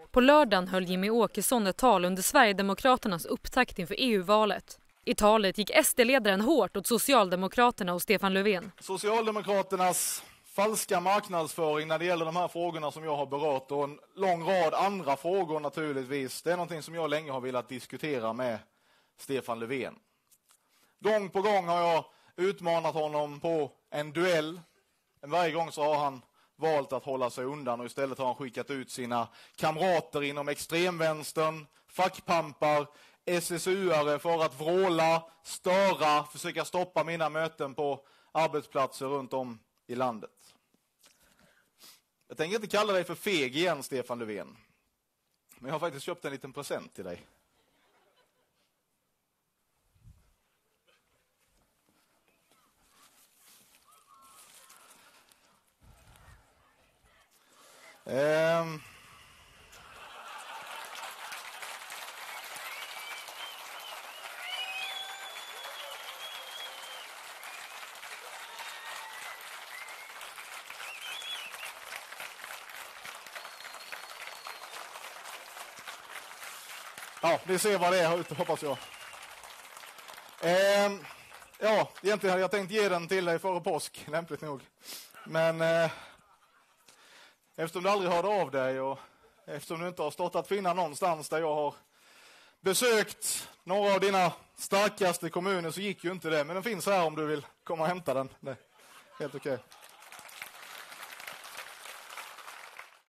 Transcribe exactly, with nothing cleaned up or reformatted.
På lördagen höll Jimmy Åkesson ett tal under Sverigedemokraternas upptakt inför E U-valet. I talet gick S D-ledaren hårt åt Socialdemokraterna och Stefan Löfven. Socialdemokraternas falska marknadsföring när det gäller de här frågorna som jag har berört och en lång rad andra frågor naturligtvis. Det är någonting som jag länge har velat diskutera med Stefan Löfven. Gång på gång har jag utmanat honom på en duell. Men varje gång så har han valt att hålla sig undan och istället har han skickat ut sina kamrater inom extremvänstern, fackpampar, S S U-are för att vråla, störa, försöka stoppa mina möten på arbetsplatser runt om i landet. Jag tänker inte kalla dig för feg igen, Stefan Löfven. Men jag har faktiskt köpt en liten present till dig. Ehm... Ja, vi ser vad det är här ute, hoppas jag. Eh, ja, egentligen hade jag tänkt ge den till dig före påsk, lämpligt nog. Men eh, eftersom du aldrig hörde av dig och eftersom du inte har stått att finna någonstans där jag har besökt några av dina starkaste kommuner så gick ju inte det. Men den finns här om du vill komma och hämta den. Det är helt okej.